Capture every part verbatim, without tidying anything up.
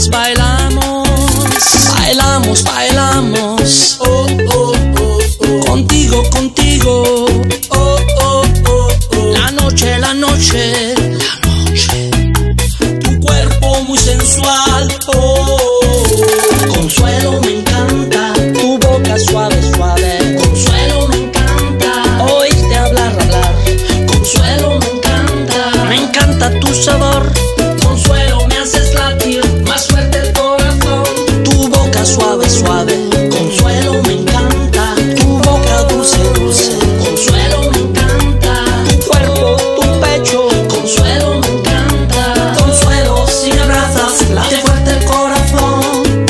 bailamos, bailamos, bailamos, bailamos. Oh, oh, oh, oh. Contigo, contigo. Oh, oh, oh, oh. La noche, la noche, la noche. Tu cuerpo muy sensual. Oh, Consuelo, me encanta. Tu boca suave, suave. Consuelo, me encanta. Oírte hablar, hablar. Consuelo, me encanta. Me encanta tu sabor. Consuelo, me haces latir más fuerte el corazón. Tu boca suave, suave. Consuelo, me encanta. Tu boca dulce, dulce. Consuelo, me encanta. Tu cuerpo, tu pecho. Consuelo, me encanta. Consuelo, si me abrazas, late fuerte el corazón.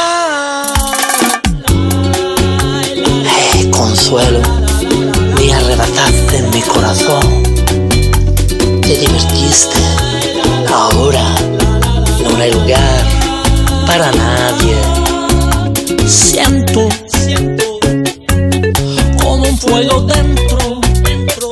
Hey, Consuelo, me arrebataste mi corazón. Te divertiste. Ahora no hay lugar para nadie. Siento, Siento como un fuego dentro, dentro,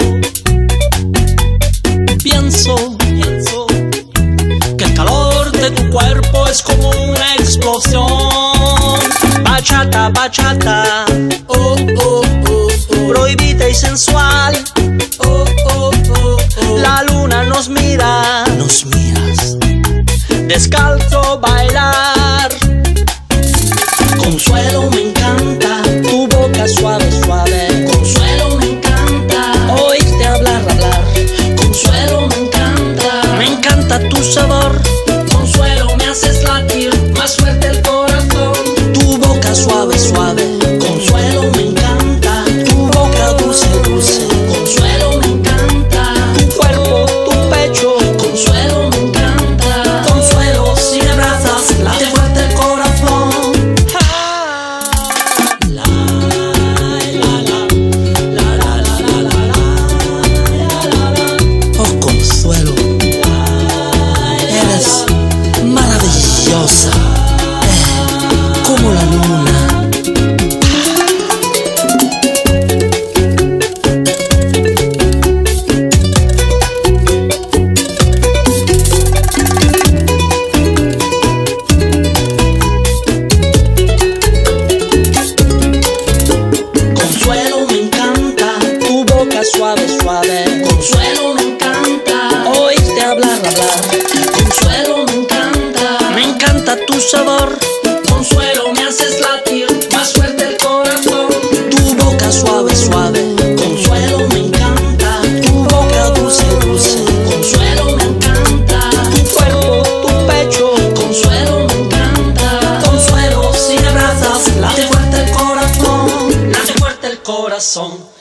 pienso pienso que el calor de tu cuerpo es como una explosión. Bachata, bachata, oh, oh, oh, oh. prohibida y sensual. Oh, oh, oh, oh. La luna nos mira, nos miras, descalzo bailar. Consuelo, me encanta. Tu boca suave, suave. Consuelo, me encanta. Oírte hablar, hablar. Consuelo, me encanta. Me encanta tu sabor. Consuelo, me haces latir más fuerte el corazón. Tu boca suave, suave. Consuelo, me encanta. Tu boca dulce, dulce. Consuelo, me encanta. Tu cuerpo, tu pecho. Consuelo, me encanta. Consuelo, si me abrazas, late fuerte el corazón. La, la, la, la, la, la, la, la, la, la. Oh, Consuelo, eres maravillosa, eh, como la luna. Consuelo, me encanta. Tu boca suave, suave. Consuelo, me encanta. Oírte hablar, hablar. Consuelo, me encanta. Me encanta tu sabor. Consuelo, me haces latir más fuerte el corazón. Tu boca suave, suave. Consuelo, me encanta. Tu boca dulce, dulce. Consuelo, me encanta. Tu cuerpo, tu pecho. Consuelo, me encanta. Consuelo, si me abrazas, late fuerte el corazón. Late fuerte el corazón.